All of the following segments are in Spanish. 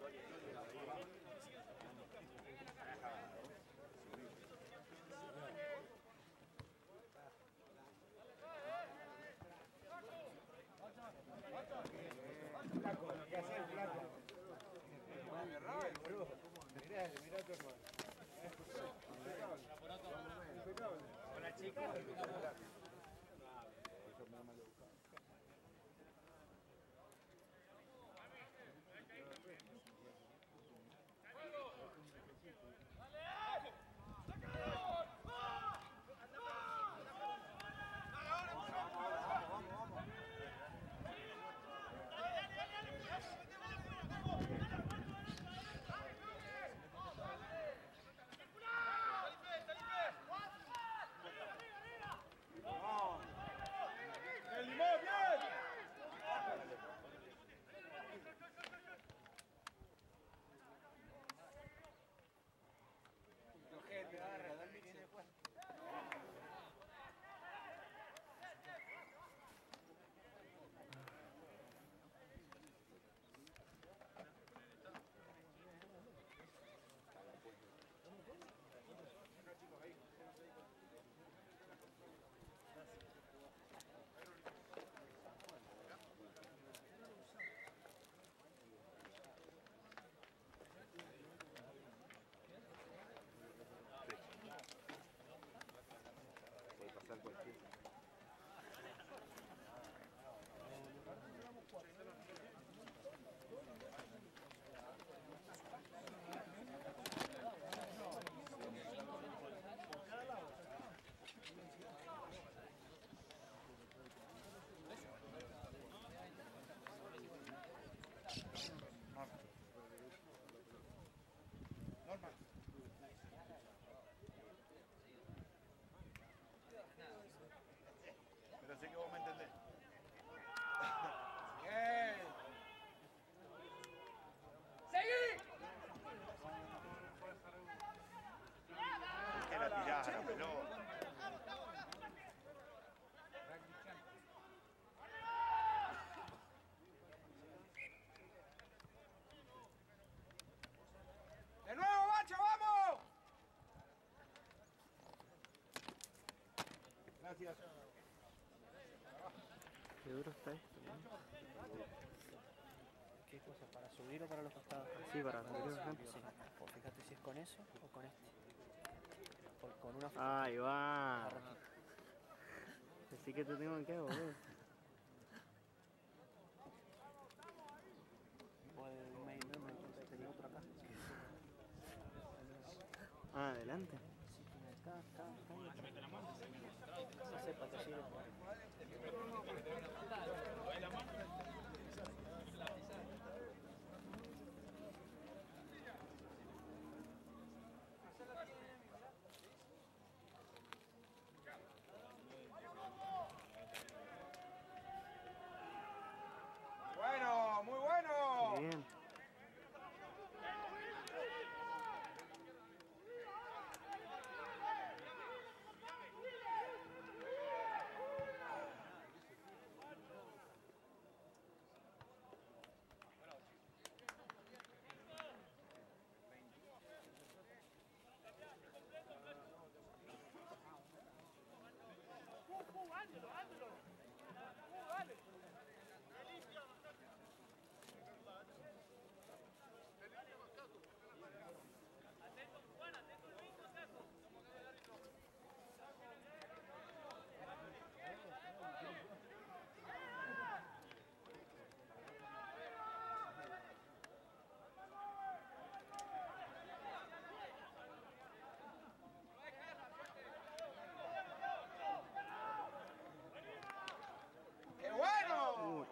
Flaco, ¿qué haces, flaco? Mirá a tu hermano. Hola, chicos. ¡El limón, bien! Gente, agarra, dale bien después. Puede pasar cualquiera. Normal. Pero sé que vos me entendés. Bien. Es que la tirás a la pelota. ¡De nuevo, macho, vamos! Gracias. Qué duro está esto, ¿no? ¿Qué cosa? ¿Para subir o para los costados? Sí, para subir, por ejemplo. Sí. Pues fíjate si es con eso o con este. Con una... Ahí va. Así que te tengo que boludo. O el main entonces tenía otro acá. Ah, adelante. Sí, tiene acá y otro. No sepa que sirve. Bueno, muy bueno. Bien. ¡Qué bueno!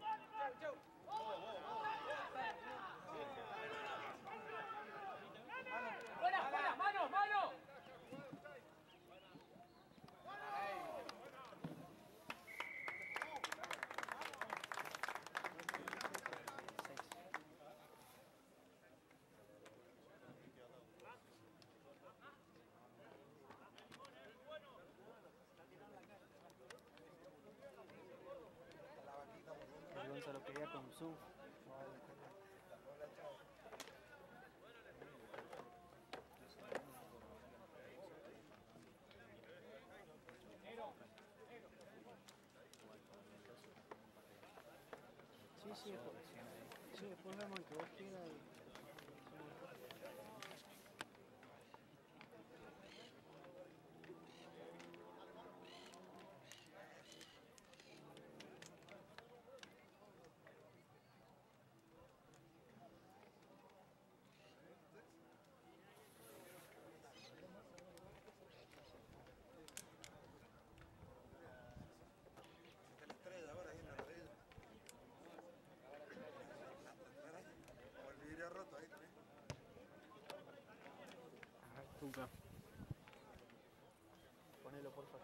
¡Buena! ¡Mano! El Gonzalo quería con su. sí, después vemos el que vos quieras y... Tuca. Ponelo, por favor.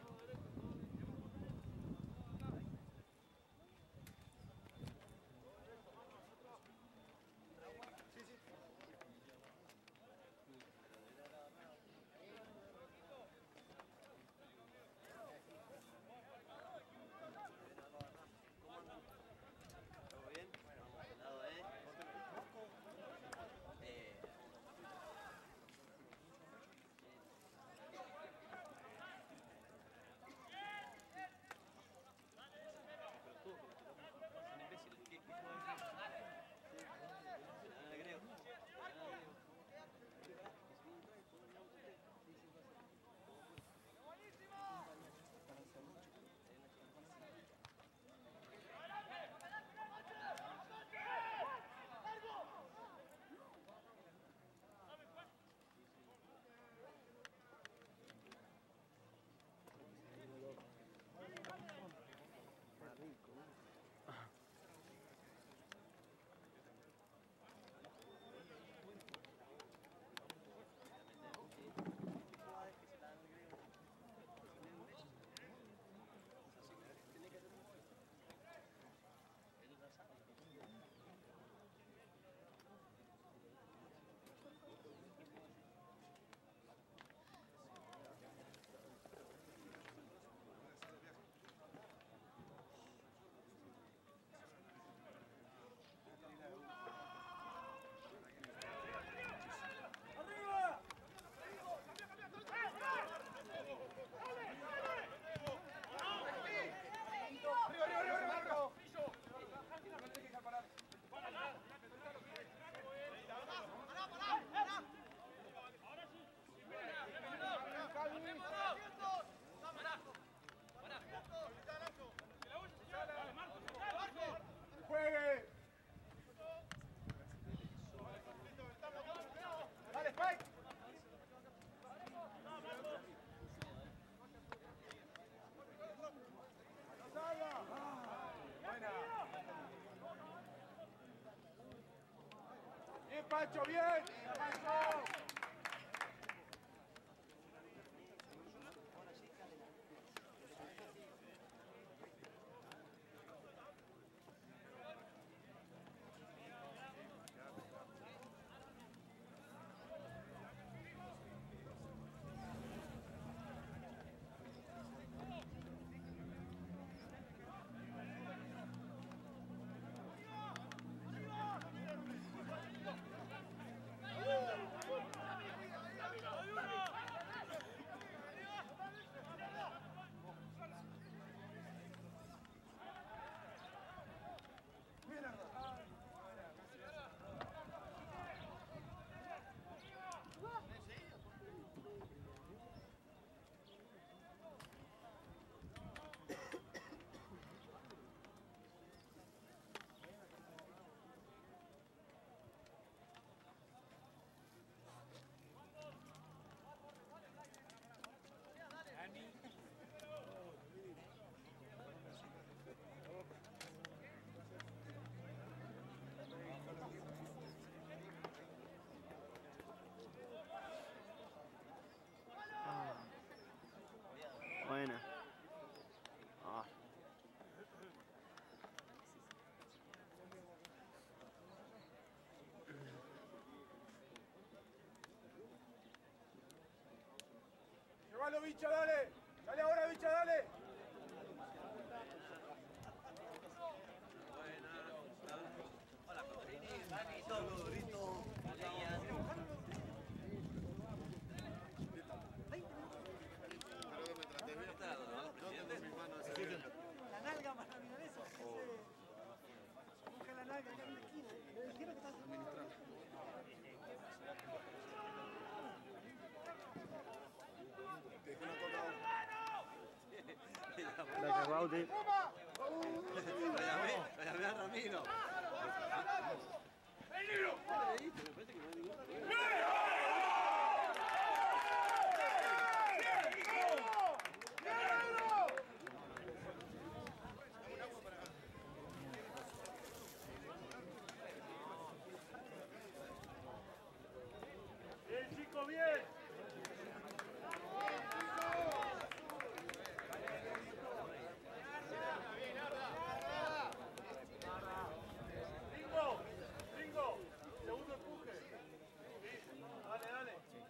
¡Bien, Pancho, bien! ¡Pancho! Buena. Ah. Llévalo, bicha, dale. Dale ahora, bicha, dale. Gracias, Bauti. Lo llamé a Ramiro. Bien, chicos, bien. Ringo, Ringo, segundo empuje. Dale, dale.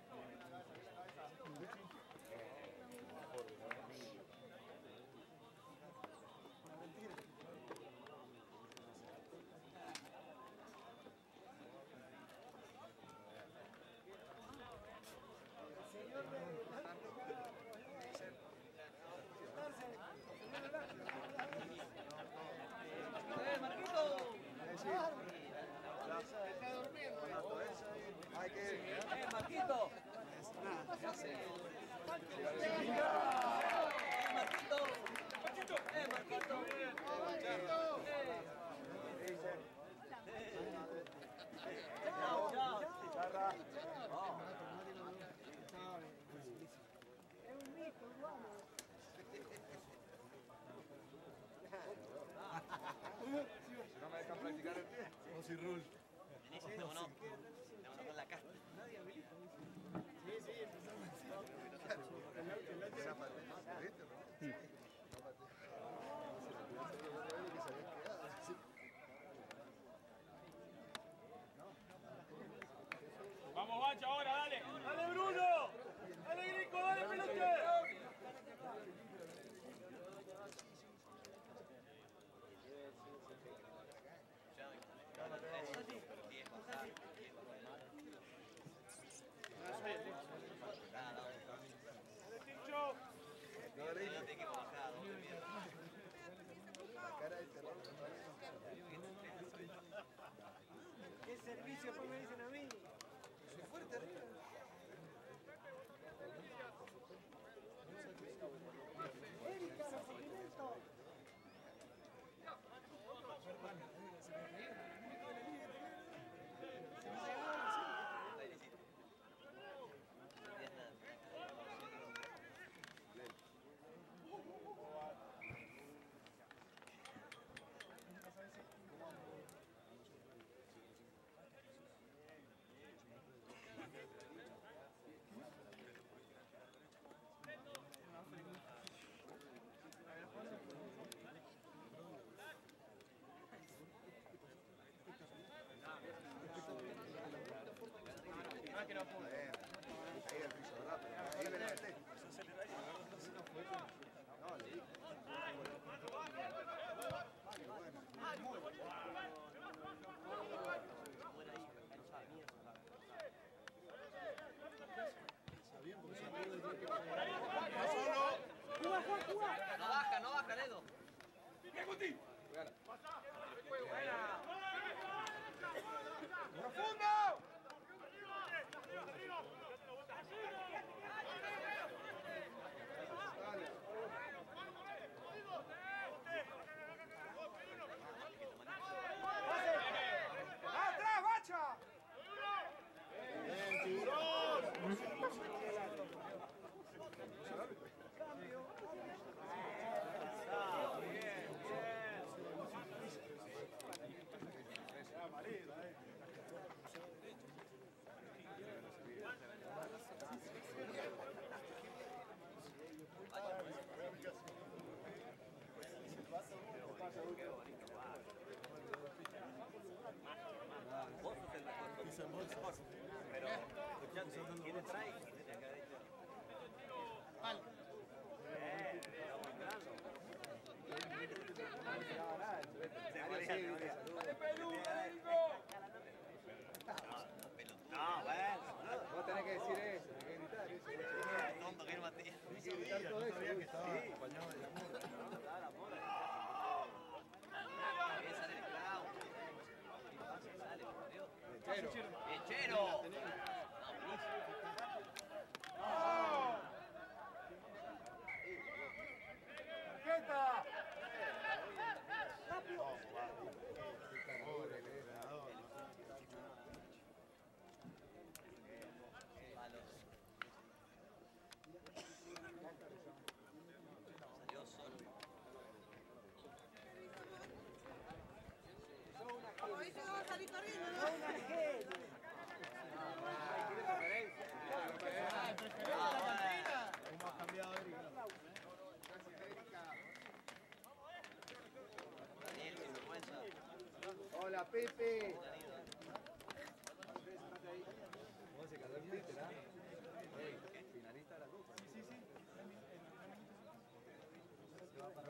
Marquito. Si no me dejan practicar el pie. No, no. Le van a dar la casta. Vamos, Bacha, ahora, dale. Dale, Bruno. Dale, Grico, dale, pelote. ¿Qué servicio fue me dicen a mí? Ahí el piso, ¿verdad? Ahí ven el té. No, le dije. No baja, Ledo. ¡Profundo! ¡Atrás, Bacha! ¡Bien, tiburón! Vos sos el mejor. Pero, escuchate, ¿quién te trae? Tenía que haber dicho. ¡Dale, Perú, Gringo! No, bueno. Vos tenés que decir eso, tenés que gritar eso. Tonto que es Matías. Tenés que gritar todo eso. Sabía que estaba acompañado de la moda. Bien, sale el clavo. Sale, por Dios. Lechero. ¡Lechero! ¡Tarjeta,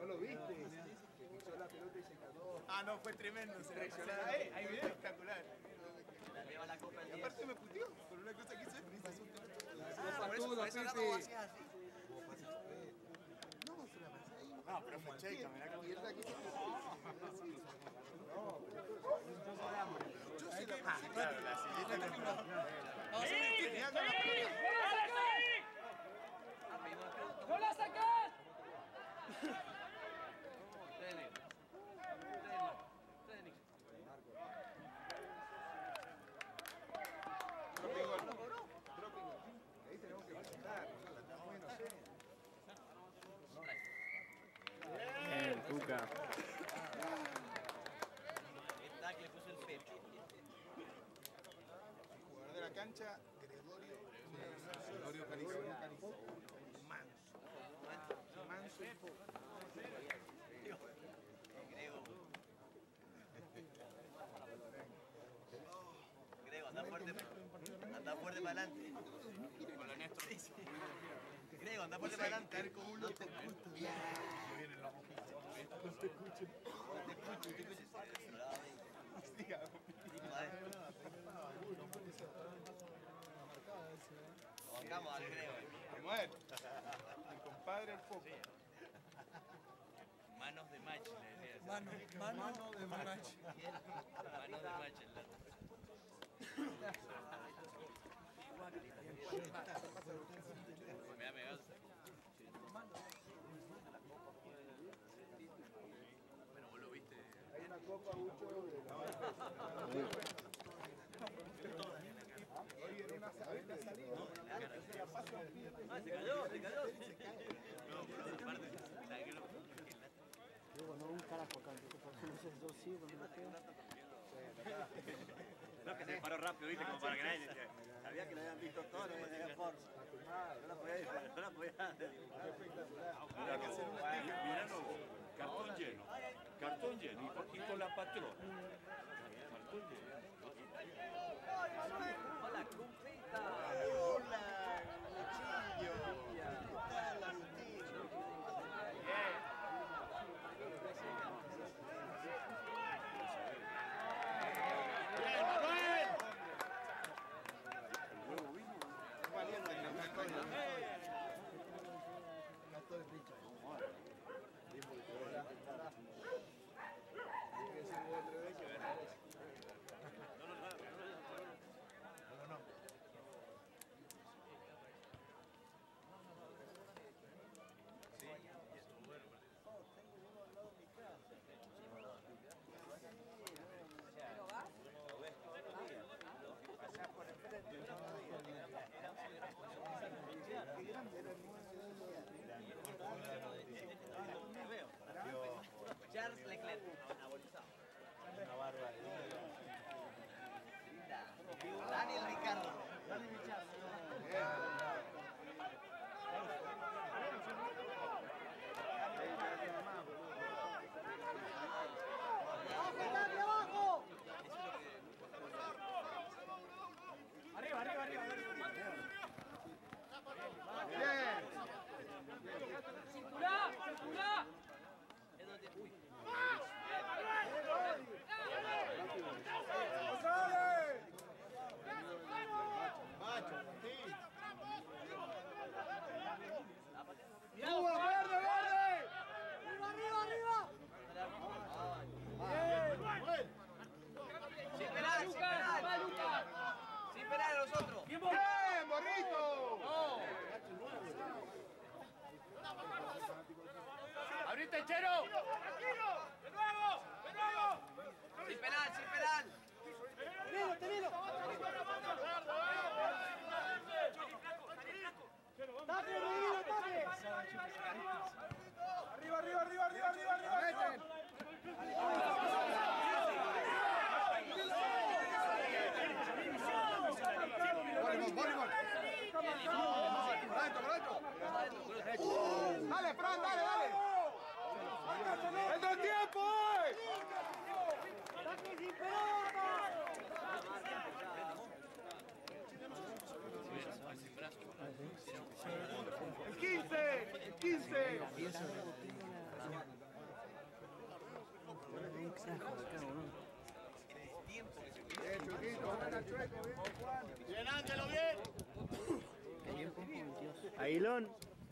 ¿No lo viste? Que pisó la pelota y se cagó. Ah, no, fue tremendo. Hay video espectacular. Y aparte me puteó por una cosa que hizo él. Por eso lo hacías así. No, se la pasé ahí. No, pero fue checa, mirá cómo... Mierda, ¿qué te Yo se la pasé. Claro, la siguiente temporada. Vamos a hacer un stick, mirá cómo... ¡No la sacás! Ahí tenemos que presentar, estamos muy inocentes. Bien, Tuca. Le puso el pecho. Jugador de la cancha, Gregorio Carizo. Manso y poco. Grego, anda fuerte para adelante. Con lo Néstor. Grego, anda fuerte para adelante. No te escucho. No te escucho. Bancamos al Grego. ¿Cómo es? Mi compadre el foco. Manos de match, le decía. Mano de match. Manos de match, el lato. Me da megado. Bueno, vos lo viste. Hay una copa mucho de la... Oye, era una salida. Se la paso al pie. Se cayó. No, pero aparte, ¿sabes qué lo Luego no un carajo acá, entonces por eso no sé, yo sí, cuando me quedo. No, que se paró rápido, viste, como para que nadie decía. Sabía que lo habían visto todos, no había forma. No la podía decir, no la podía hacer. Mirando, cartón lleno y con la patrona. Cartón lleno. Hola, cumpita. Hola, Luchillo. ¿Qué tal, Agustín? Charles Leclerc. Una barbaridad. Daniel Ricardo. ¡Circulá! Macho, sí. ¡Verde, verde! Sin penal, Lucas. Sin penal a nosotros. ¡Bien, ¡Bien, Morrito! ¡Abrite, Chero! ¡De nuevo! Sin penal. Tenilo. ¡Tape, Rodrigo, tape! ¡La meten! ¡Voleibol! ¡Dale, Fran, dale! ¡Entra el tiempo! ¡Tape sin pelota! ¡El 15! Bien, Ángelo, bien. Aguilón.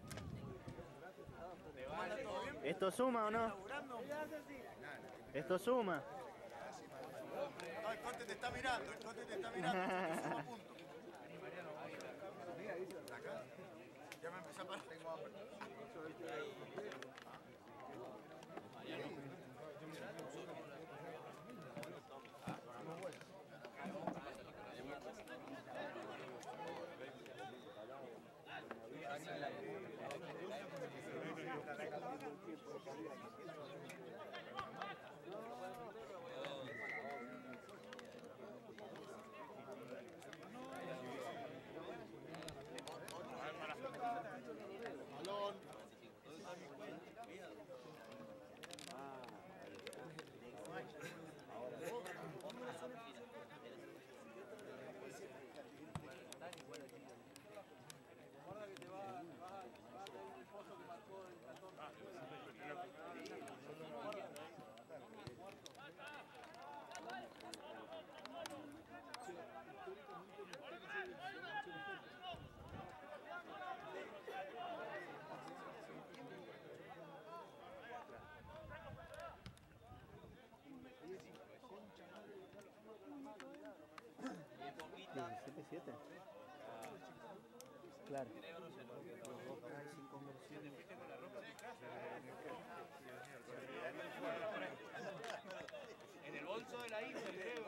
¿Esto suma o no? ¿Esto suma? No, el Conte te está mirando, el Conte te está mirando. Te suma puntos. Acá. Ya me empecé a parar. Tengo hambre. Balón. Claro. En el bolso de la hija, creo.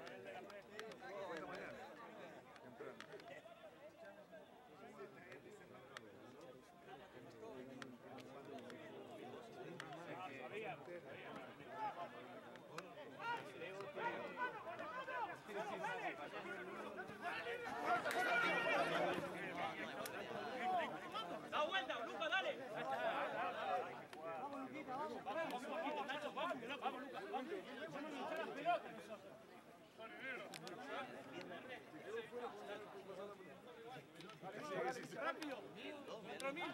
Da vuelta, Lucas, dale. Vamos, Luquita, vamos. Vamos, Nacho, vamos, Lucas, vamos. Vamos a echar las pelotas nosotros. Rápido. Otro mil.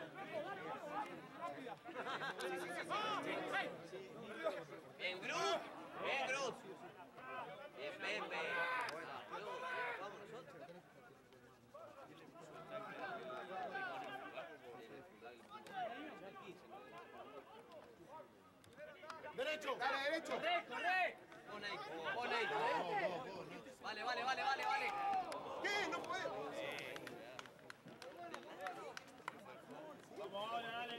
Bien, Cruz. Bien, Cruz. Bien, Pepe. Vamos nosotros. Derecho, dale, derecho. Corre. Pon ahí. Vale. ¿Qué? No puedo. Vamos, dale.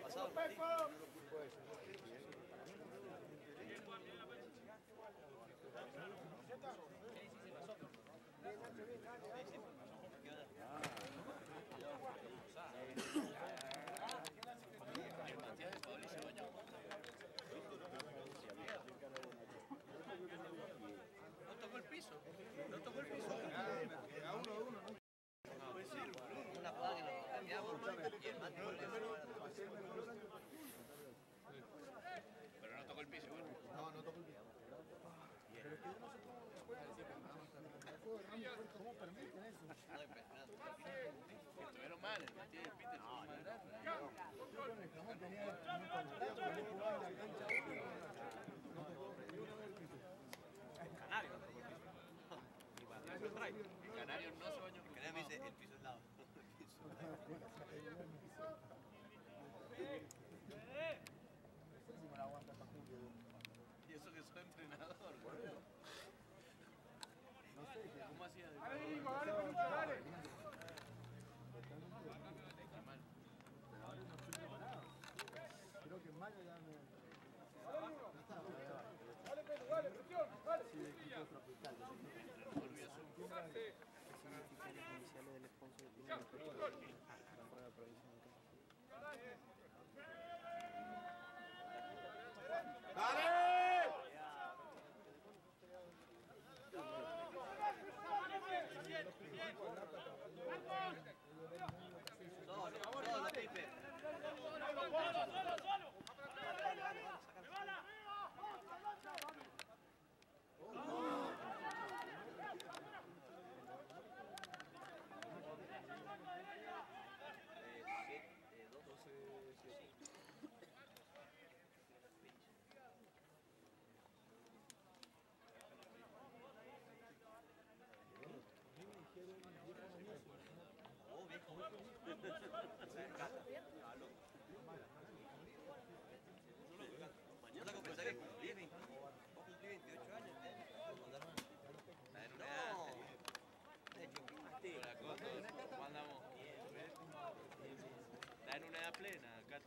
No tocó el piso. Una jugada que nos cambiamos y el Mati volvió. Pero no tocó el piso, bueno. No, no tocó el pie. ¿Cómo permiten eso? Estuvieron mal, el Mati y el Peter estuvieron mal. El jamón tenía un contrato que no jugaba en la cancha. Canario no tocó el piso. El Canario no se bañó. El Canario me dice el piso es lado. Y eso que soy entrenador. ¿Cómo hacía? Dale. Creo que en mayo ya me... Solo, Pipe. Mañana con pensar que cumplí 20, vos cumplí 28 años, está en una edad. Hola, Coto, ¿cómo andamos? Está en una edad plena, Cata.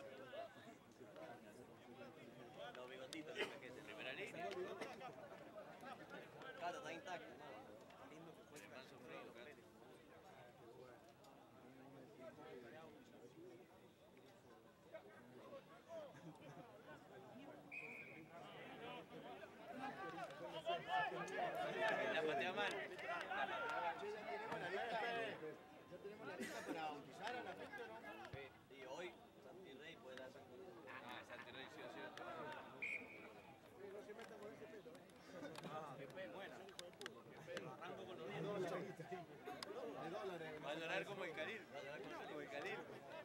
Los bigotitos, los paquetes. Primera línea. Claro, está intacto, ¿no? Lindo que fue. El man sufrido, Cata. La patea mal. Che, ya tenemos la lista para bautizar a la gente, ¿o no? Y hoy, Santi Rey puede hacer un... Ah, Santi Rey, sí o sí. No se metan con ese pelo, Pepe, buena. Arranco con los de dólares. Va a llorar como el Khalil. Como el Khalil.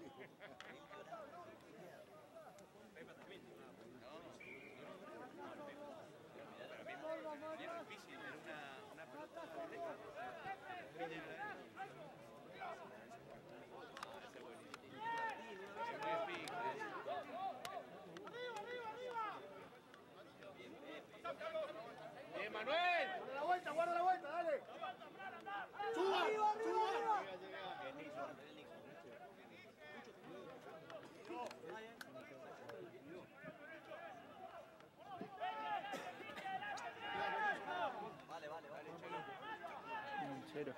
Era difícil, era una pelota fleca. Ese es buenísimo. Es muy pico. Bien, Manuel. Guarda la vuelta, dale. ¡Suba! ¡Suba! Cero.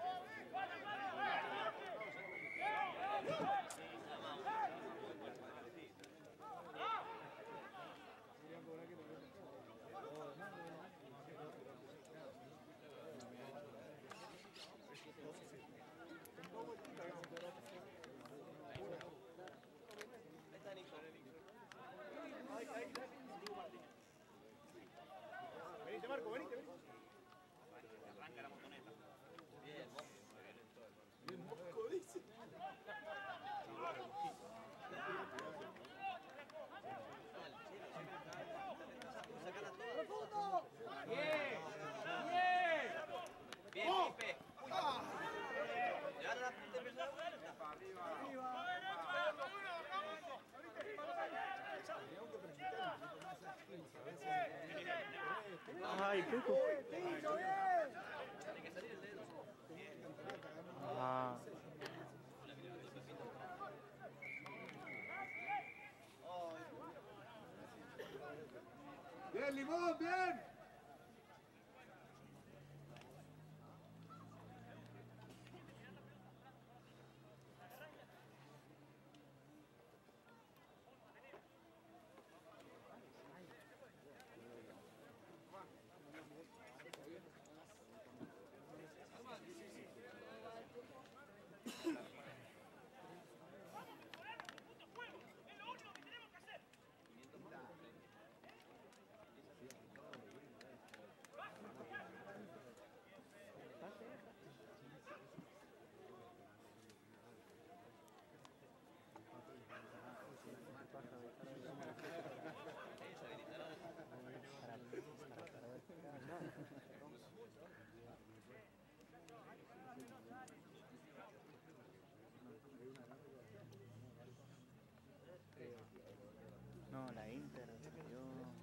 Venite, Marco, venite. Arranca la motoneta. Bien, Bien, Pipe. y ahora la tercera vuelta. Ay, Peco. Ah. Bien, Limón, bien. No, la Inter yo...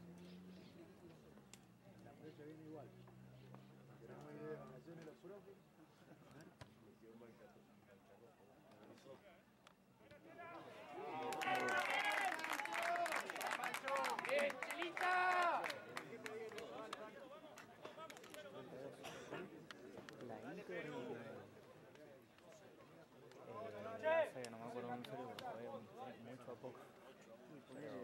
La prensa viene igual. Queremos ir de vacaciones los profes. ¡Bien, Chelita! La Inter no sé, no me acuerdo en serio, pero fue mucho a poco. Pero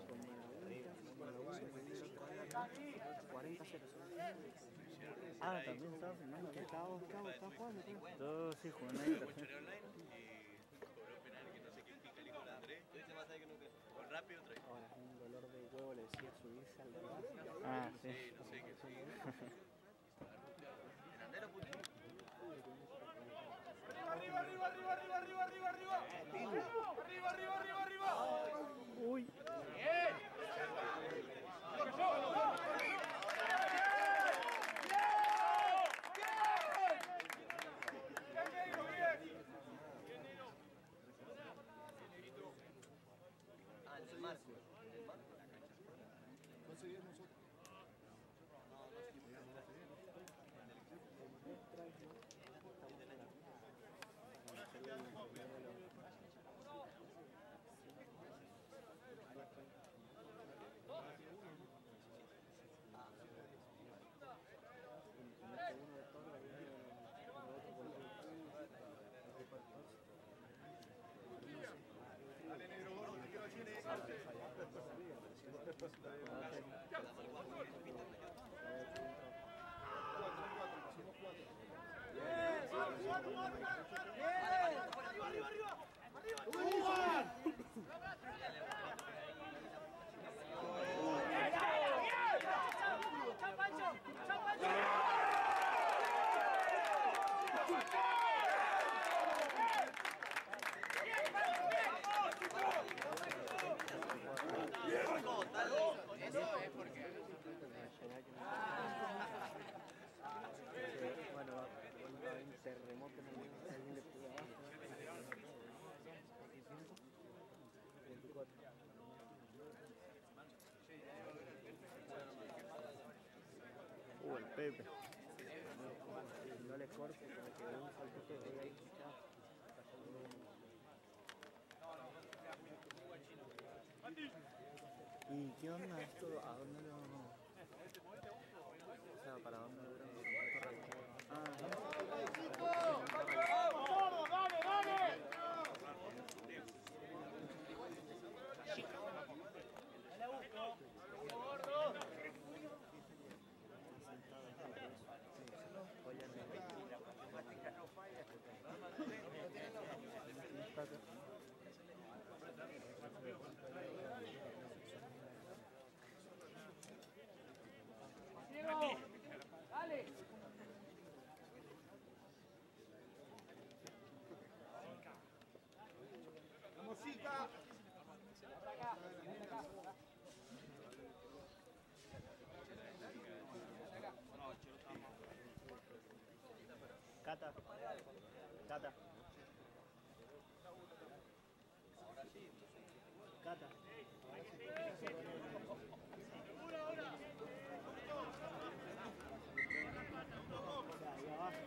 40-0. Ah, también estaba filmando, estaba jugando. Yo sí jugué en la Inter. Choreo online y cobró penal que no sé qué pica el hijo de Andrés. Tuviste más ahí que nunca. Con rápido trae. Ahora es un dolor de huevo, le decía subirse al dolor. Ah, sí. Sí, no sé qué sí. Delantero, puto. Arriba, arriba, arriba, arriba, arriba, arriba, arriba. Arriba, arriba, arriba, arriba. Uy. Dale, negro gordo, que quiero tiene. Eso es porque... Bueno, va a haber un terremoto en el alguien le pega abajo. 24. El Pepe. No le corte porque ve un saltito de ahí. ¿Y qué onda esto? ¿A dónde lo vamos? O sea, ¿para dónde lo Dale. Música. Cata. Cata. Cata. Ahí abajo.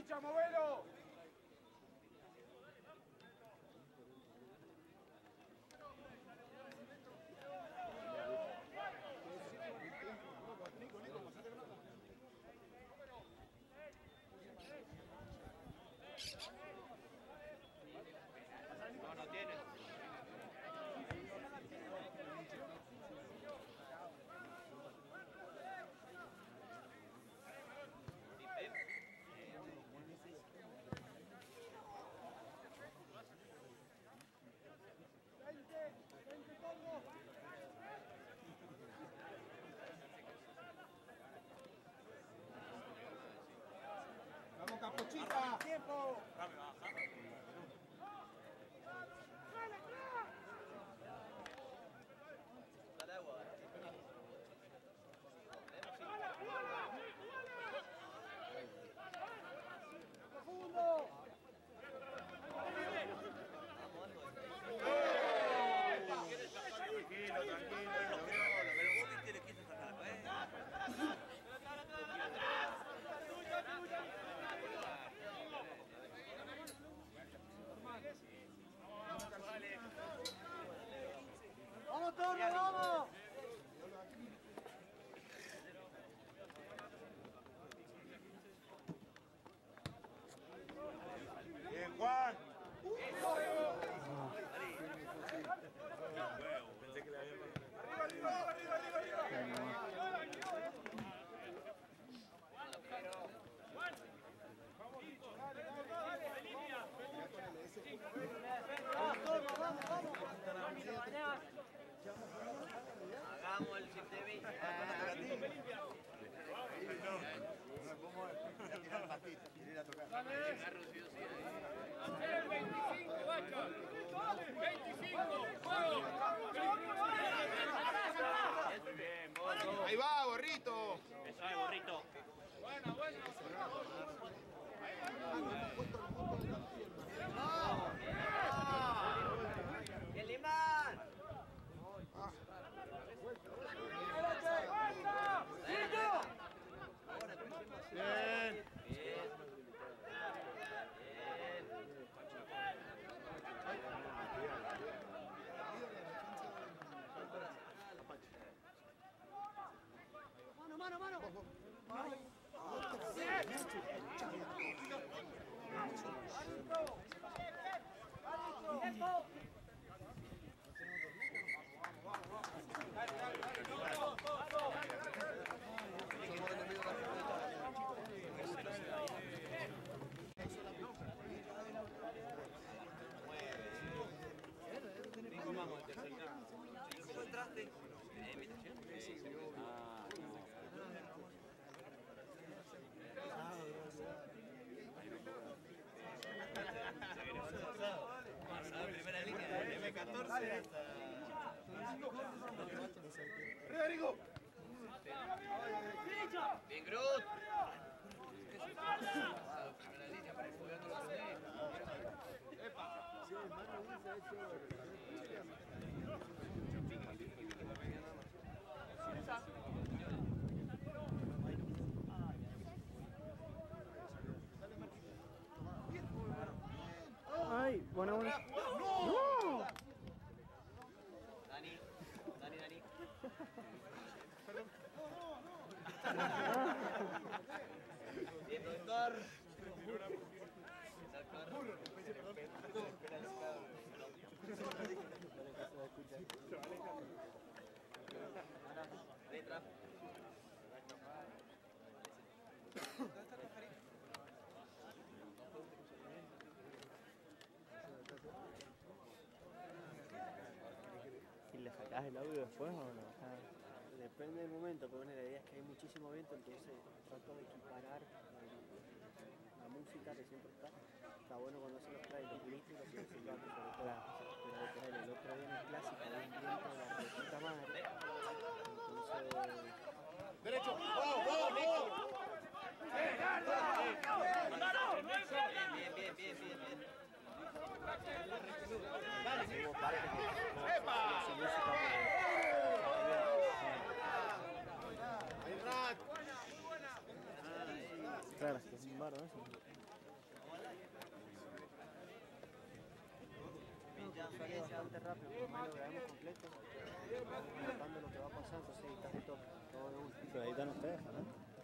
Licha, movelo. No tiene. Vamos, Capuchita. ¡Tiempo! Dale agua. ¡Profundo! Pero vos viste le quiso sacar, ¡Vamos, Torno, vamos! Bien, Juan. Pensé que le había ¡Vamos, Torno, vamos, vamos! hagamos el sistema. Tirar el patito, ir a tocar. El 25, Bacho. 25, juego. Ahí va, Borrito. Eso es, Borrito. Bueno, bueno. ¡El imán! Bien. ¡Mano, mano, mano! ¡Tiempo! ¿Cómo entraste? Primera línea, de M14 hasta... Rodrigo. Bien, Groot. Ay, buena, buena. Dani. Bien, doctor. Letra. ¿Y le sacás el audio después o no? Depende del momento, pero bueno, la idea es que hay muchísimo viento, entonces trato de equiparar la música que siempre está. Está bueno cuando se los trae los ministros y los silbatos, sobre todo. Pero literal, el otro día en el clásico hay un viento de la puta madre. Entonces... Derecho. ¡Vamos, vamos, vamos! Bien. Como parte que... ¡Epa! Claro, es que es un barro eso. sale bastante rápido, por más lo grabamos completo, notando lo que va pasando, entonces editas de toque, todo de uno. Lo editan ustedes, ¿no?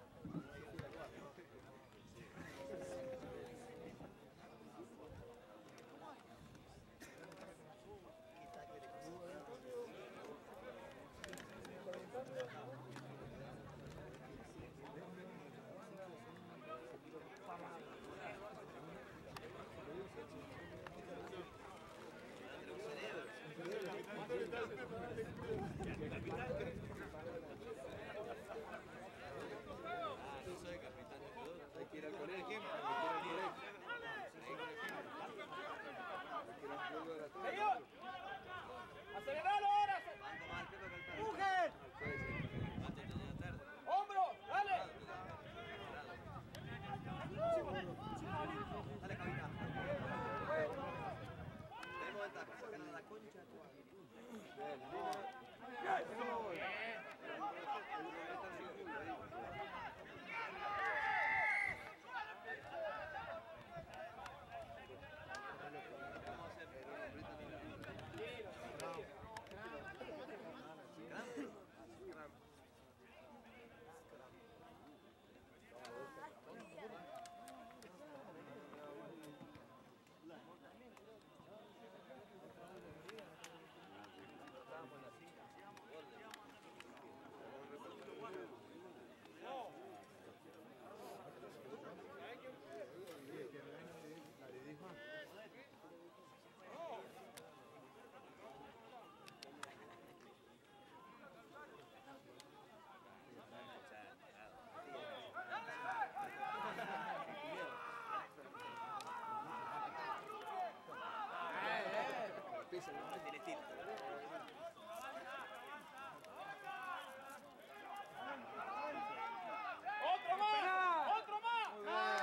¡Aceleralo ahora! ¡Mujer! ¡Hombro! ¡Dale! Dale, cabina. Tenemos ventaja, sacarle la concha. ¡Otro más! ¡Otro más!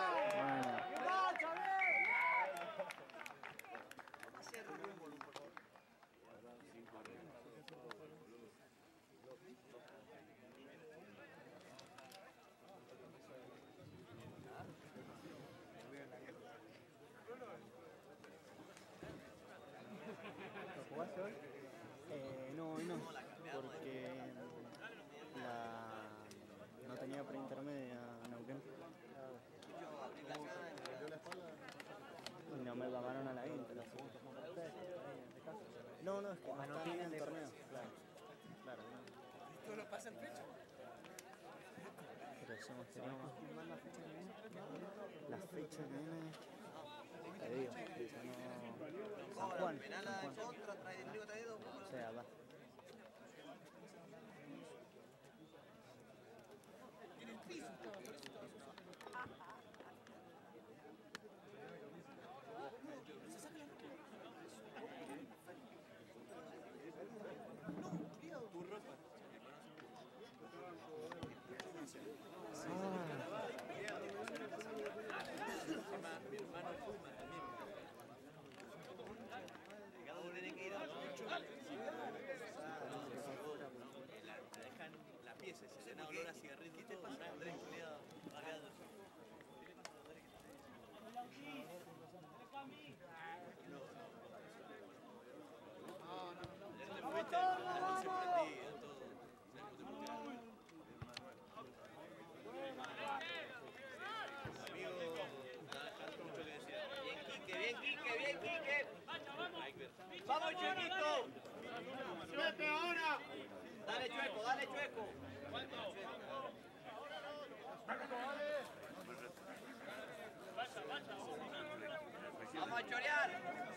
¿Lo jugaste hoy? No, hoy no, porque no tenía preintermedia Neuquén. Y no me llamaron a la Inter, así que no, es que no tienen torneo. Claro. ¿Esto lo pasa en fecha? Pero somos tenemos las fechas que vienen. Te digo, San Juan. Penal a contra, trae el único traído. O sea, va. Mi hermano fuma también. Cada uno tiene que ir a Le dejan la pieza, se llena olor a cigarrito. ¿Qué te pasa, Andrés? ¡Vamos, Chuequito! ¡Chueco ahora! Dale, Chueco, dale, Chueco. Vamos a chorear.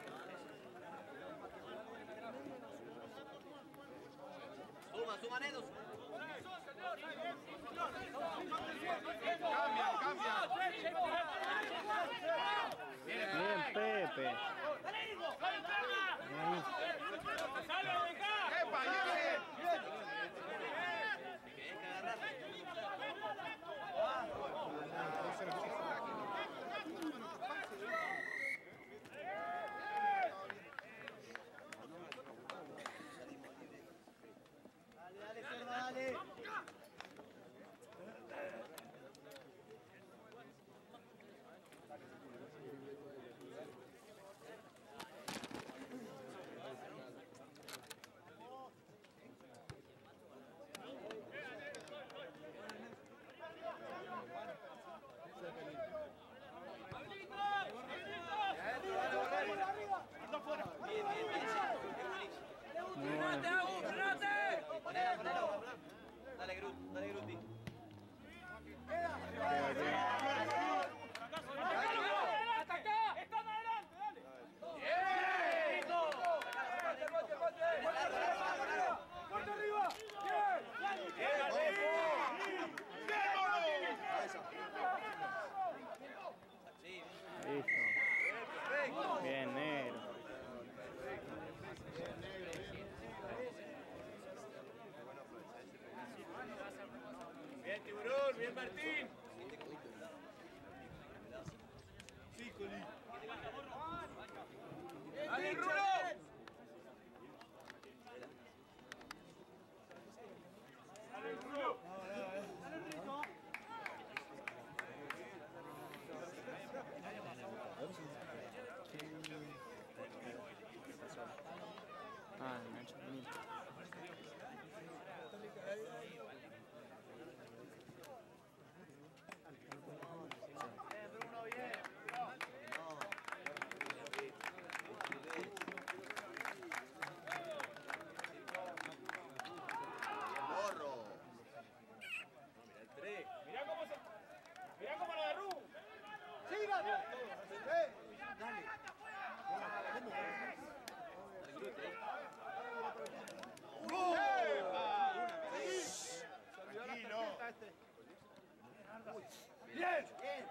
Suma, Nedos. Cambia. Bien, Pepe. ¡Epa, bien! Dale. Martín! Sí, Coli. ¡Dale, Rulo! ¡Dale, Rulo! Ah, Nacho, bonito. Borro. Mirá cómo lo agarró. ¡Bien!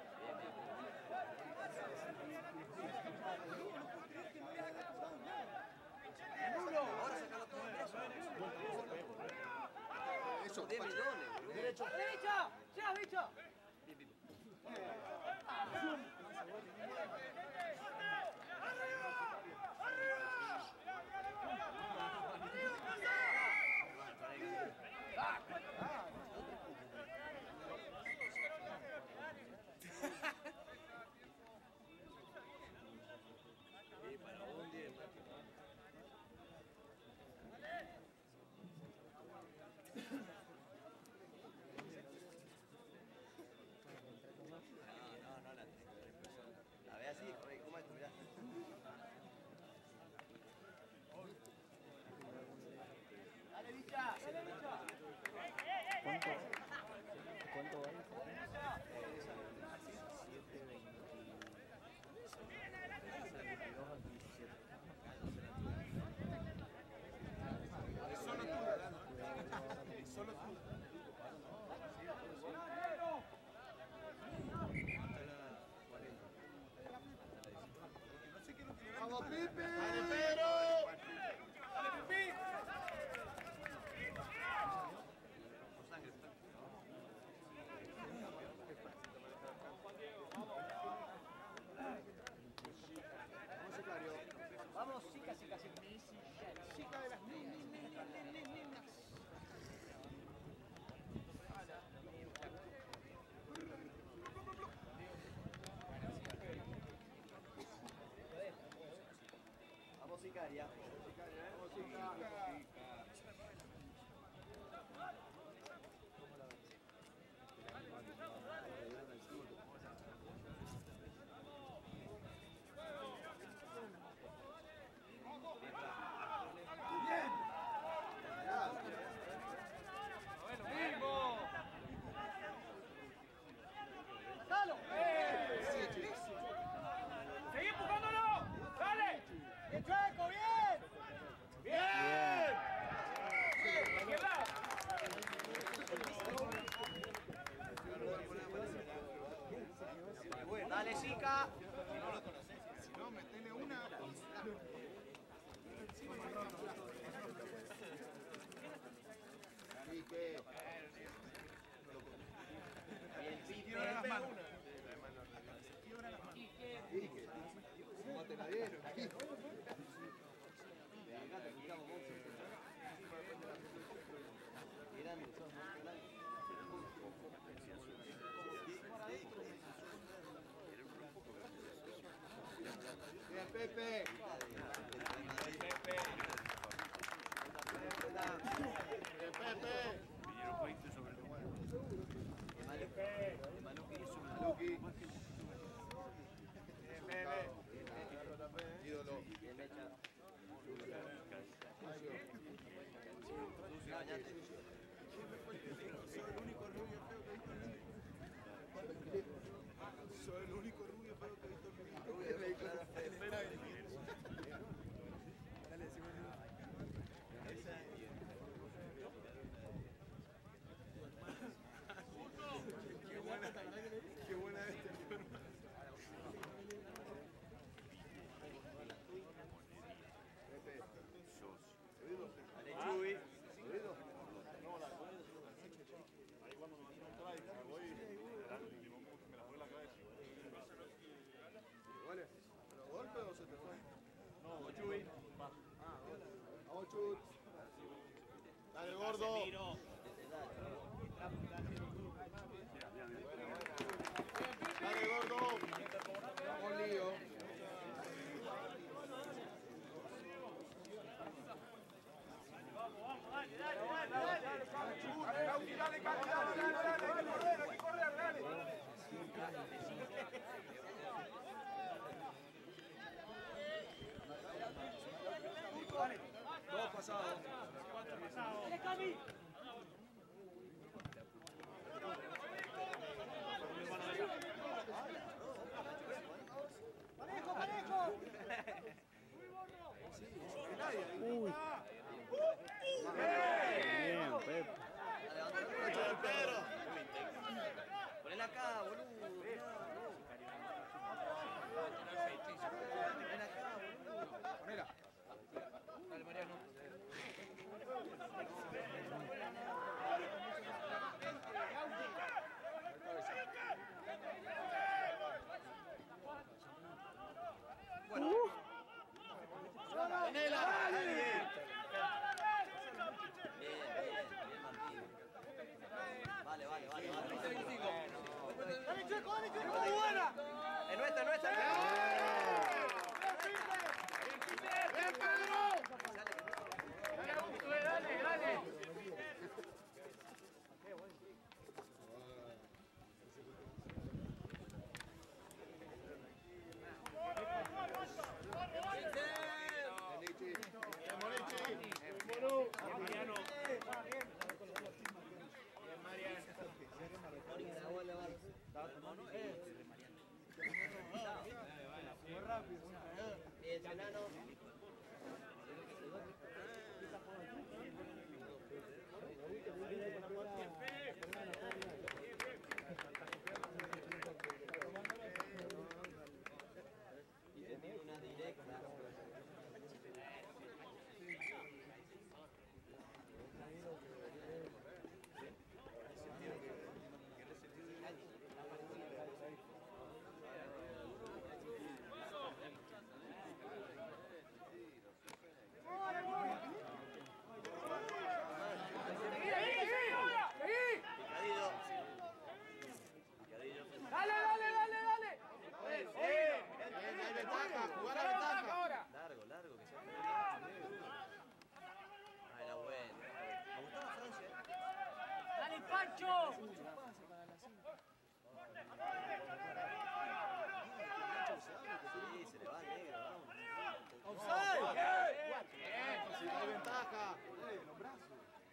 Eso, 10 millones, boludo. Derecho. ¡Ya, bicho! La ve así, joder, ¿cómo es esto? Mirá. ¡Dale, bicha! ¿Cuánto vale? ¡Vamos, Pipe! ¡Dale, Pedro! ¡Dale, Pipi! Vamos, chica, chica, chica. Chica de las niñas. Vamos, sicaria. ¡Seguí empujándolo! ¡Dale! ¡Bien, Chueco, bien! ¡Bien! ¡Izquierda! Dale, chica. Si no lo conoces, si no, metele una. Pique. Quiebra las manos. Quiebra las manos. Pique. ¿Cómo te la dieron? Aquí. Bien, Pepe. Bien, Pepe. Maluki. Bien, Pepe. Ídolo. Soy el único rubio feo que he visto en mi vida. Dale, Qué buena este, hermano. Dos pasados. Uy. Bien, Pep. Pedro. Ponela acá, boludo. Ponela acá, boludo. Ponela. Dale, Mariano. Vale, vale, vale, vale. ¡Dale, Chueco, dale, Chueco! ¡Muy buena! ¡Es nuestra, es nuestra! ¡Bien, Pedro! Dale, Augusto, dale, dale. Bien, enano. Y te tiro una directa. Dale, dale, dale, dale. Hay ventaja, jugar a ventaja. Ahora. Largo, largo, que sea. Ah, era bueno. Me gustaba Francia. Dale, Pancho. Sí, se le va al negro, vamos. Si hay ventaja. Los brazos.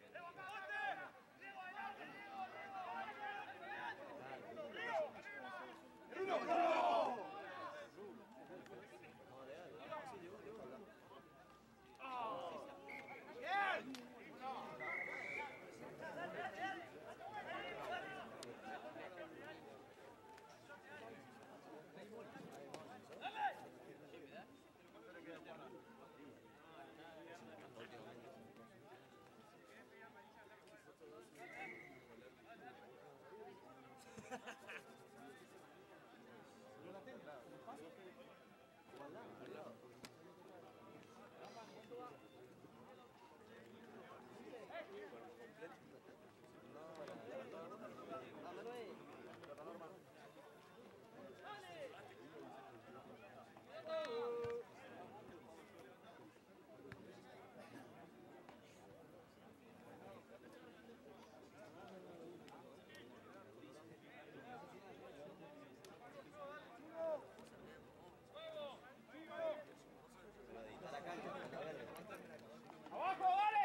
Abajo, dale.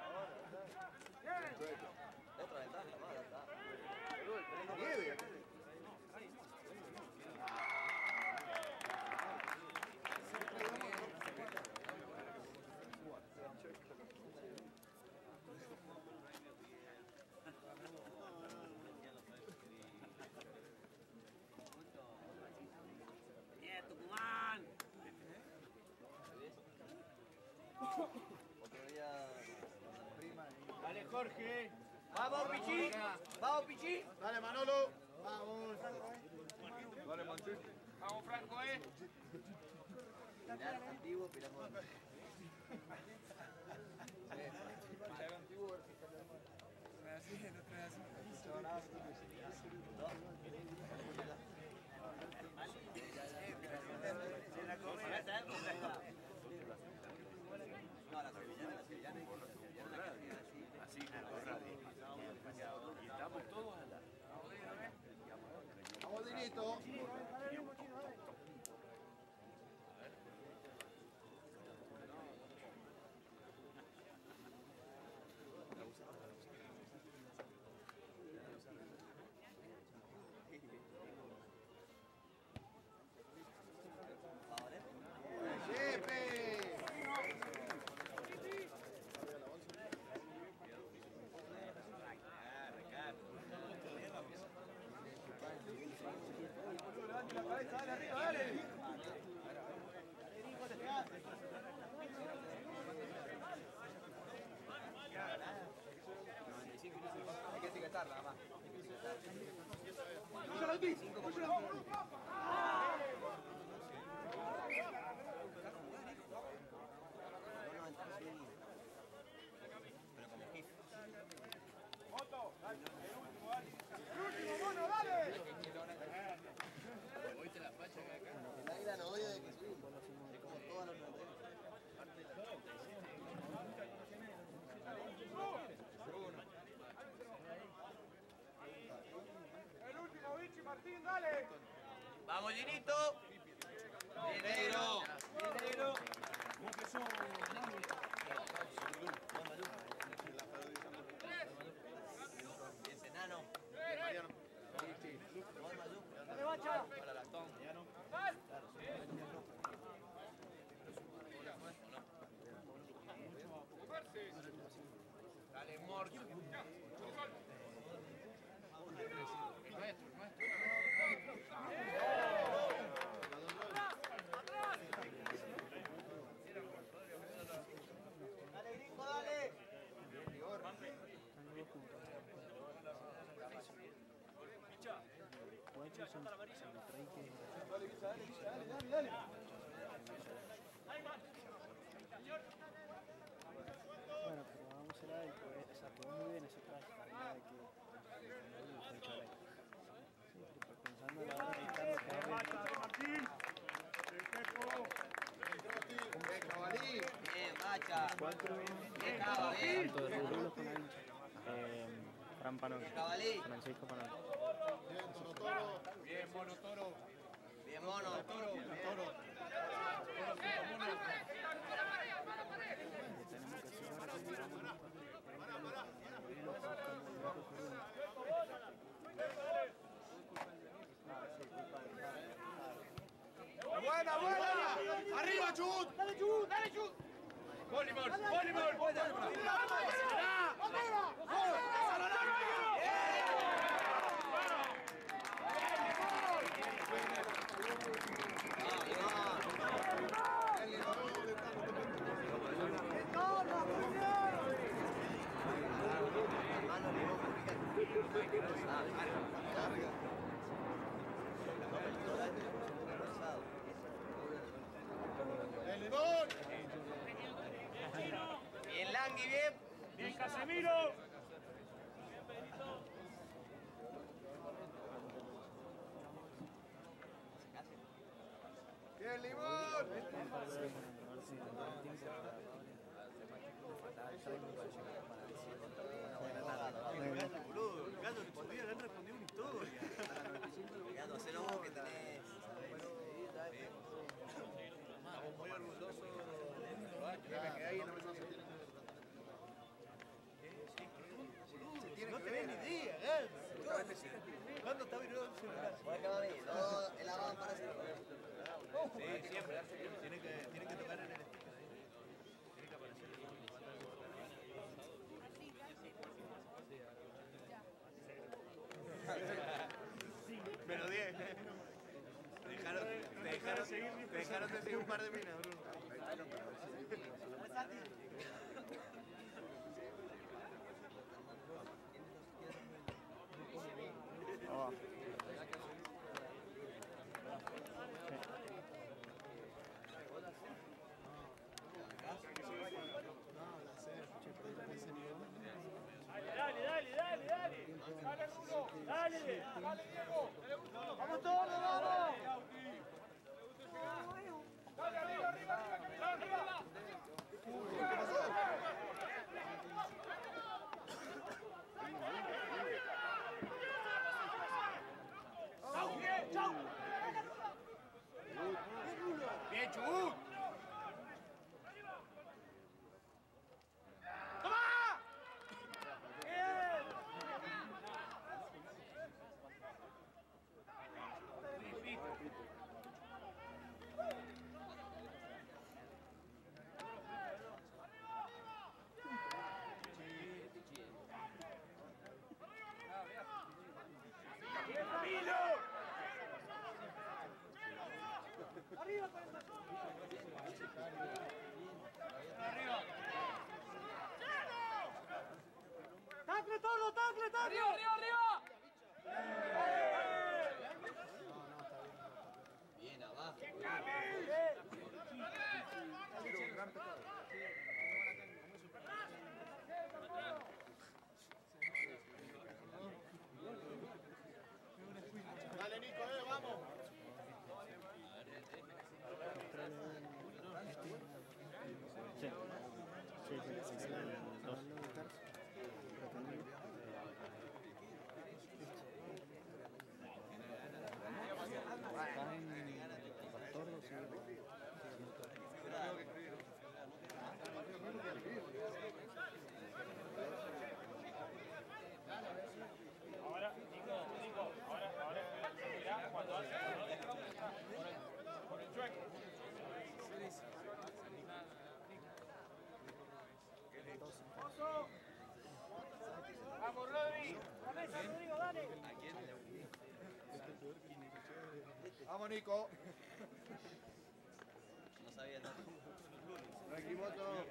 Otra ventaja, más, ya está. Nieve. Bien, Tucumán. Otro día. Dale, Jorge. Vamos, Pichi. Vamos, Pichi. Dale, Manolo. Vamos. Dale, Manchín. Vamos, Franco, Pilar antiguo, Pilar moderno. No, la sevillana, Así con radio. Y estamos todos a la. Vamos, Dinito. Girito. Hay que etiquetarla, además. El águila no odia de que subimos. Como todas las otras. El último, Vichy, Martín, dale. Vamos, Ginito. Bien, negro. Bien, negro. Bien, Senano. Dale, bacha. Dale, Morch. Dale, gringo, dale. Bueno, pero vamos a ver, o sea, quedó muy bien ese traje, la verdad que pensando en la hora de quitarlo, quedó bien. Bien, bacha. Bien, Cava, bien. Tanto de Rulos con la hincha. Fran Panol. Cabalí. Francisco Panol. Bien, Mono Toro. Bien, mono. ¡Buena, buena! ¡Arriba, Chut! ¡Dale, Chut! ¡Dale, Chut! ¡Voleibol! ¡Voleibol! Bien, Langui, bien. Bien, Casemiro. ¡Bien, Limón! Boludo, Gato respondía, le han respondido una historia. Gato, hacelo vos que tenés. Estamos muy orgullosos de Me quedé ahí en la mesa. No tenés ni idea, Gato. ¿Cuándo está virado el celular? No, el avan para hacer. Sí, siempre. Tiene que tocar en el stick. Tiene que aparecer. Pero 10. Te dejaron de seguir un par de minas, Bruno. Dale, Diego. Vamos todos, vamos. Dale, arriba, que me arriba. ¡Tacle, Tordo, tacle, tacle! ¡Arriba, arriba, arriba! Bien abajo. Dale, Nico, vamos. Sí. Sí, dos. Ahora, Nico, ahora, mirá cuando hace por el chueco. ¡Vamos, Rodri! Rodrigo, dale! Vamos, Nico. No sabía nada. Tranqui, Moto.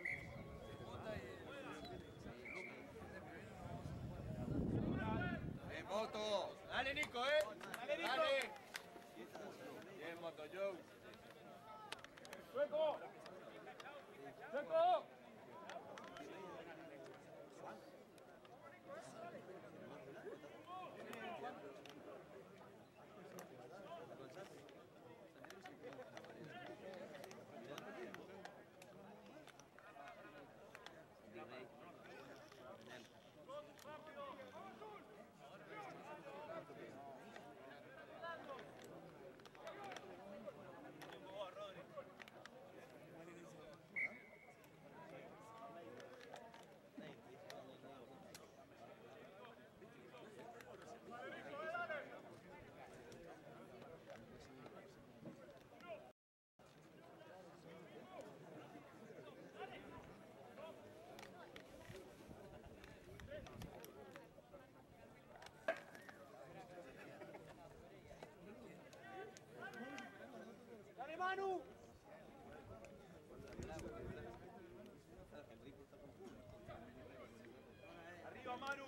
Moto. ¡Dale, Nico, ¡Dale, Nico! Dale. Bien, Moto Joe. ¡Chueco! ¡Chueco! ¡Dale, Manu! ¡Arriba, Manu!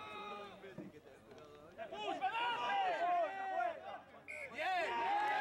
¡Push, ¡bien!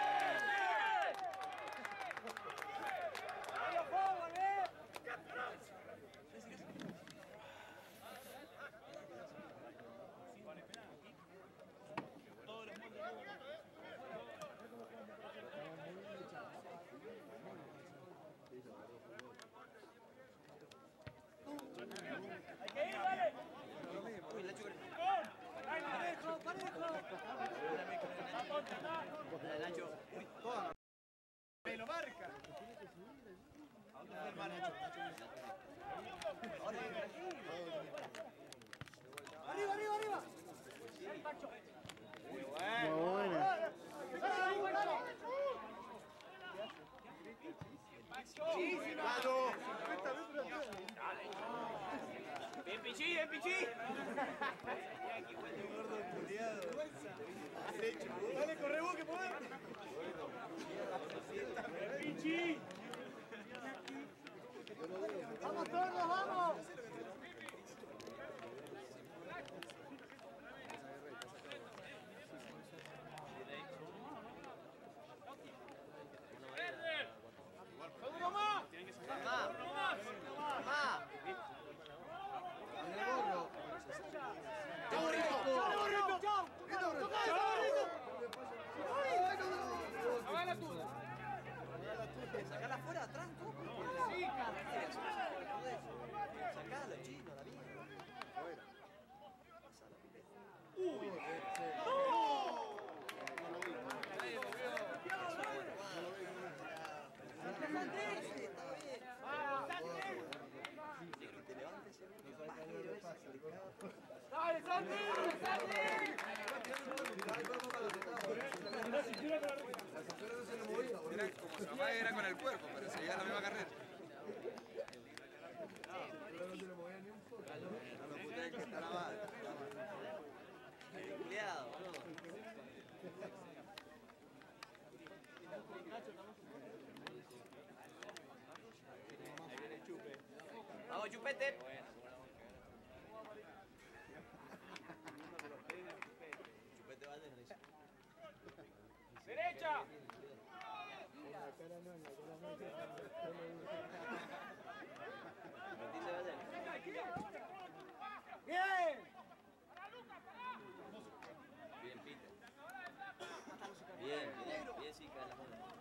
¡Hay que ir, dale! Uy, la chupa. ¡Parejo, parejo! Nacho. Uy, Me lo marca. ¡Arriba, arriba, arriba! Muy buena. ¡Bien, Pichi, bien, Pichi! Dale, corre vos que podés. ¡Bien, Pichi! ¡Vamos todos, vamos! ¡Uno más! ¡Uno más! ¡Mamá! ¡Chao, Rico! ¡Chao, Rito! ¡Chao! ¡Chao, Rito! ¡Haga la tuya! Sacala afuera, atrás, ¿cómo? Sí, Sacala, chino, la vida. ¡Dale, Santi! ¡Santi! Era como su mamá era con el cuerpo, pero seguía la misma carrera. Culeado, boludo. chupete. Chupete va de risa. ¡Derecha! ¡Bien! Bien, Peter. Bien, bien, sí, cara.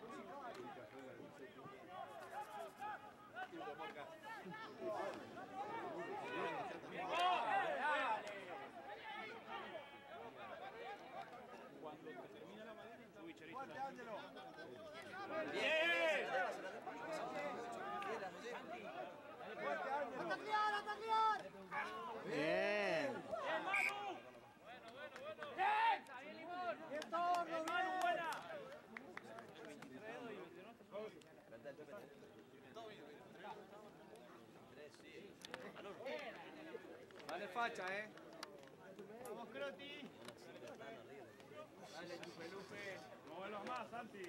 Bien. Dale facha, ¡Vamos, Croti! Dale, Chupelupe. No vuelvas más, Santi.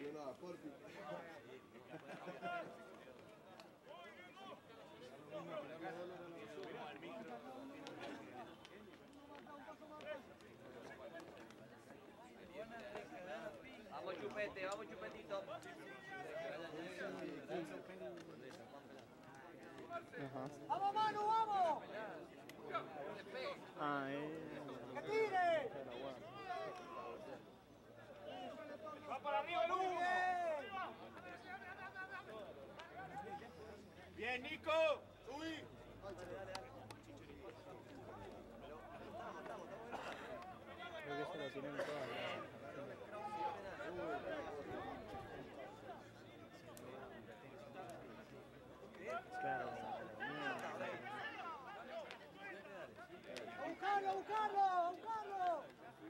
Vamos, chupete, vamos, chupetito. ¡Vamos, Manu, vamos! ¡Que tire! ¡Va para arriba, Lu! ¡Bien, Nico! ¡Subí! Creo que eso lo tienen todas. Claro. ¡A buscarlo, a buscarlo, a buscarlo!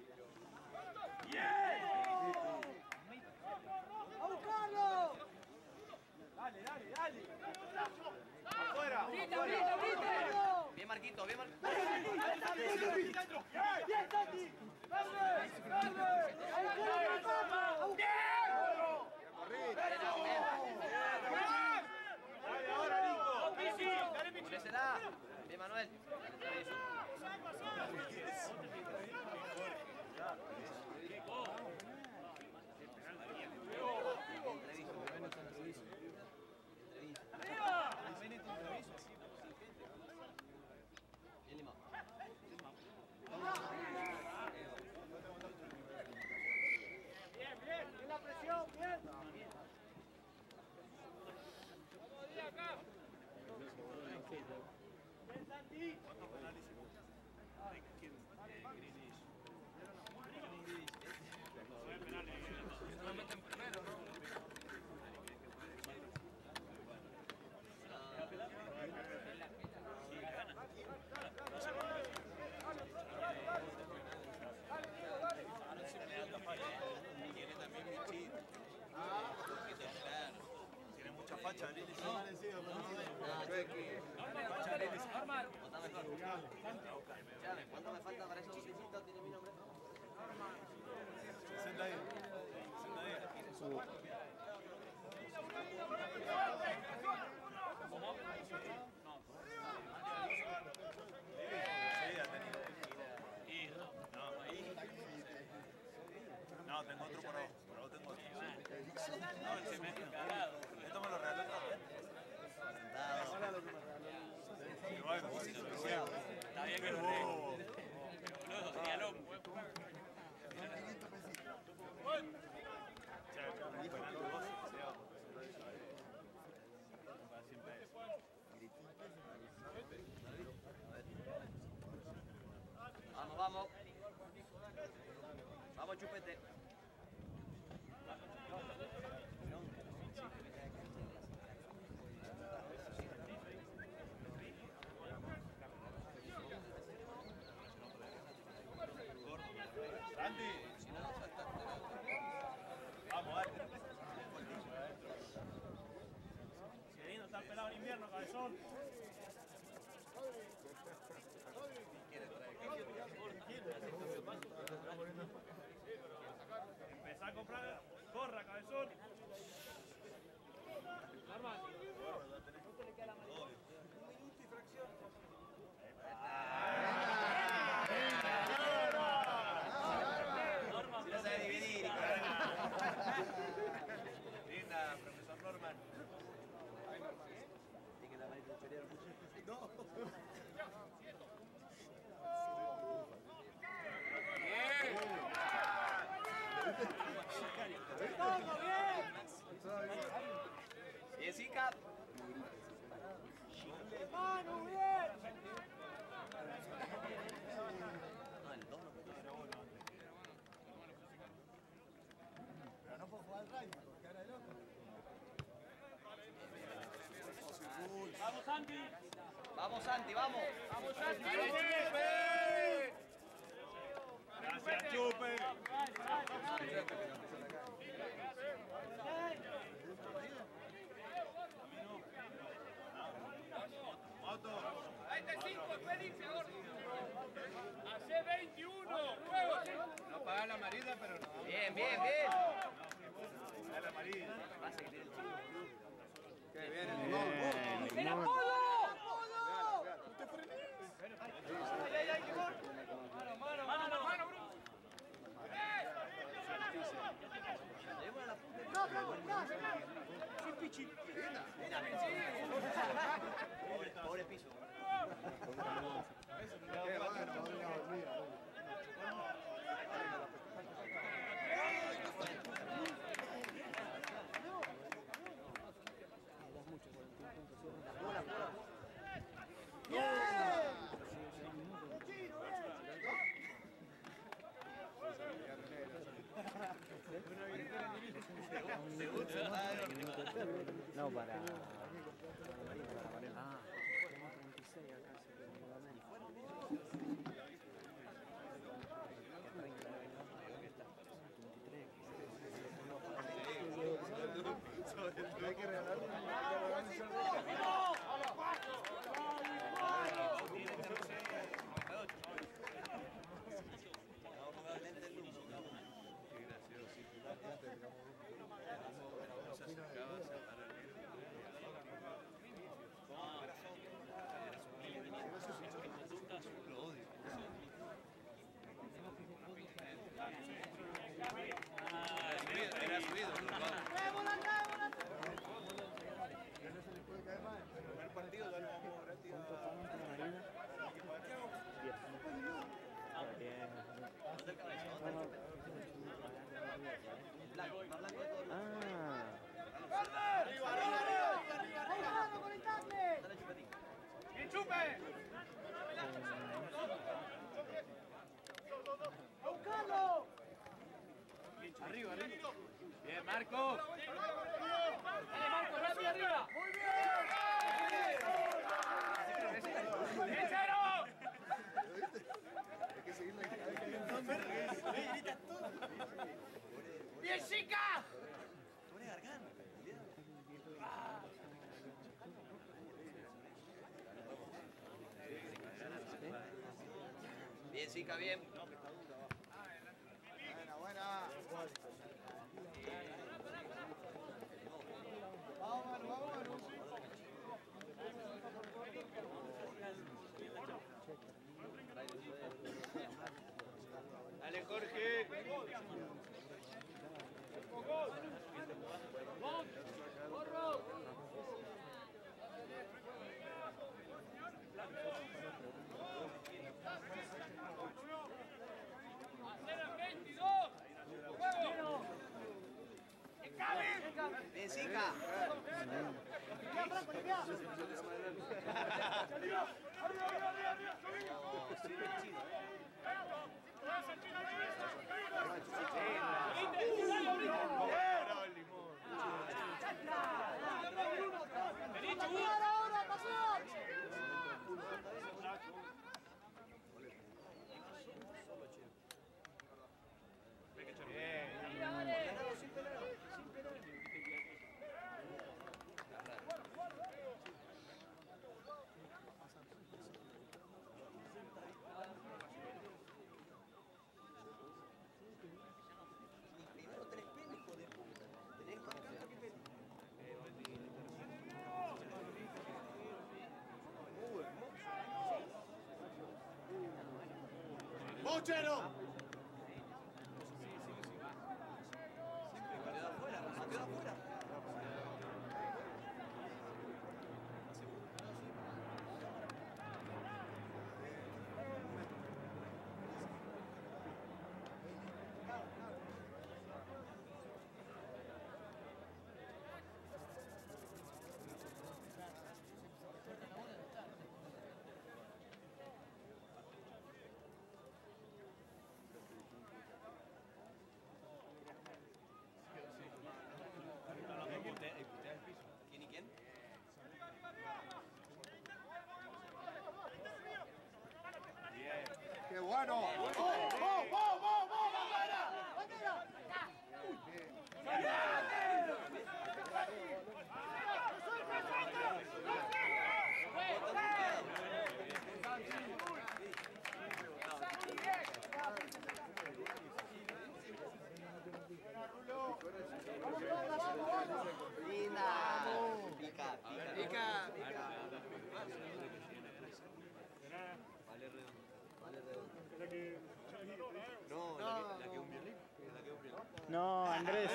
¡A buscarlo! ¡Dale, dale, dale! ¡Afuera! Bien, Marquito, bien, Marquito. ¡Bien, Santi! ¡Verde! ¡Verde! ¡A buscarlo! ¡Dale ahora, Nico! ¡Pichi! ¡Dale, Pichi! Ponésela. Bien, Manuel. Bien limado. Bien, bien, bien la presión, bien. Bien, Santi. Tiene mucha facha, Lili. Bota mejor. Chávez, ¿cuánto me falta para esos botecitos? ¿Tiene mi nombre? 60 ahí. 60 ahí. No, tengo otro por abajo. Por abajo tengo otro. No, el cemento. Esto me lo regaló todo. Y bueno, Está bien que lo regue. Boludo, dialog. Vamos, vamos. Vamos, chupete. Santi. Vamos, dale. Qué lindo estar pelado en invierno, cabezón. Empezá a comprar gorra, cabezón. Arma. Un minuto y fracción. Bien, Zika. ¡Manu, bien! Pero no puedo jugar al rugby porque ahora de loco. ¡Vamos, Santi! Vamos, Santi, vamos. ¡Vamos, Santi! Gracias, Chupe. ¡Este 5, experiencia, gordo! ¡Hace 21! ¡Juego! No paga la marida, pero no. Bien, bien, bien. Paga la marida. Pasa que tiene el chico. Qué bien el limón. ¡El Apolo! ¡Mano, Bruno! Pobre piso. Qué bueno, No, para ah, 36 acá se hay que regalarle Era su ídolo. El partido ya lo vamos a ver. ¡Bien, Chupe! Arriba, arriba. Bien, Marco. ¡Dale, Marco, rápido arriba! ¡Muy bien! ¡Bien, Cero! hay que seguir la ¡Bien, chica! Pobre Gargano. Bien, Zika, bien. Buena, buena. Vamos, Manu, vamos, Manu. Dale, Jorge. Bien, Zika. Primero 3 pesos, hijo de puta. Tenés más cancha que pelo. ¡Bochero! Quedó afuera, se quedó afuera. ¡Mano! No, Andrés.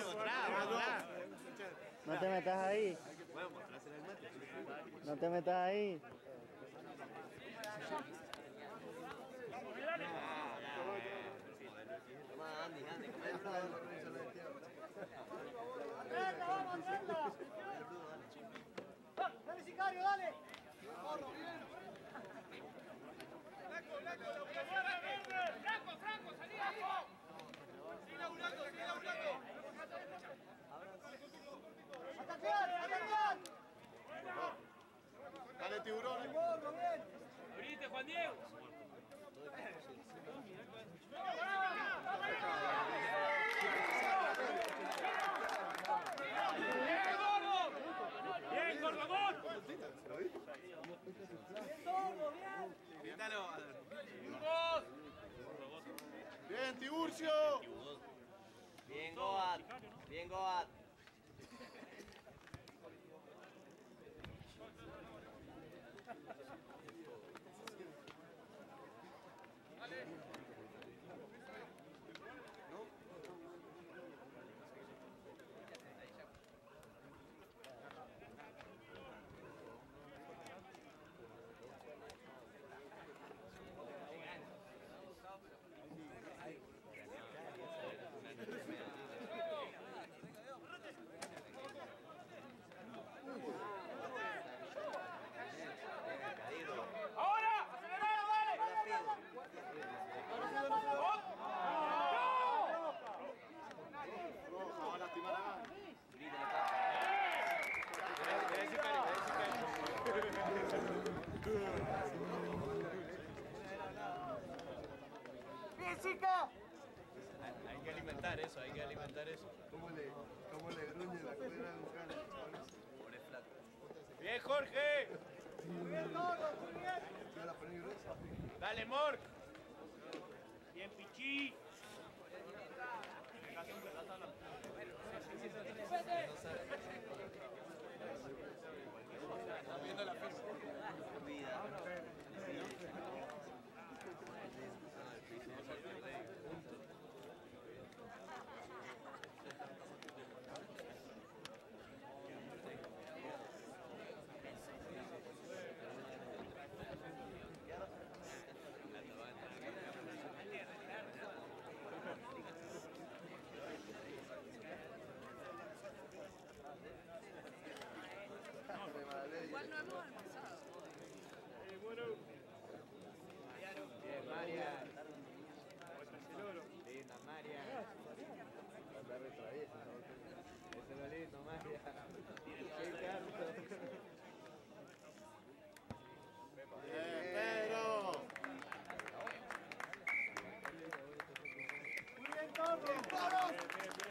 No te metas ahí. No te metas ahí. ¡Dale, Sicario, dale! ¡Franco, salí ahí! ¡Sigue laburando, sigue laburando! ¡Atacar, atacar! Dale, tiburón. ¡Abrite, Juan Diego! ¡Bien, Cordobón! Grítalo. Bien, Tiburcio. Bien, Goat. Bien, Goat. Hay que alimentar eso, hay que alimentar eso. ¿Cómo le gruñe la cuerda al Lucano? Pobre flaco. ¡Bien, Jorge! ¿Ya la ponen gruesa? ¡Dale, Mork! ¡Bien, Pichi! Están viendo la firma. Igual no hemos almorzado. Bien, María. Linda, María. Anda retraviesa. Eso es lo lindo, María. Pedro. ¡Muy bien, Carlos!